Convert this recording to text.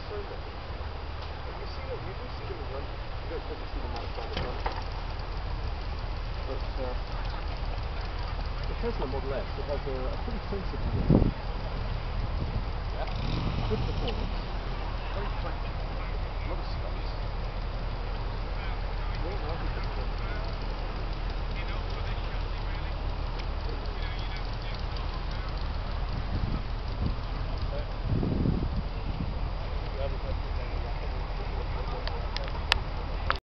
discernment. And you see them, you do see them run. You don't tend to see them outside the run. But the Tesla Model S, it has a pretty sensitive wheel. Yeah. Good performance. Very practical. A lot of space. Yeah, I think it's good.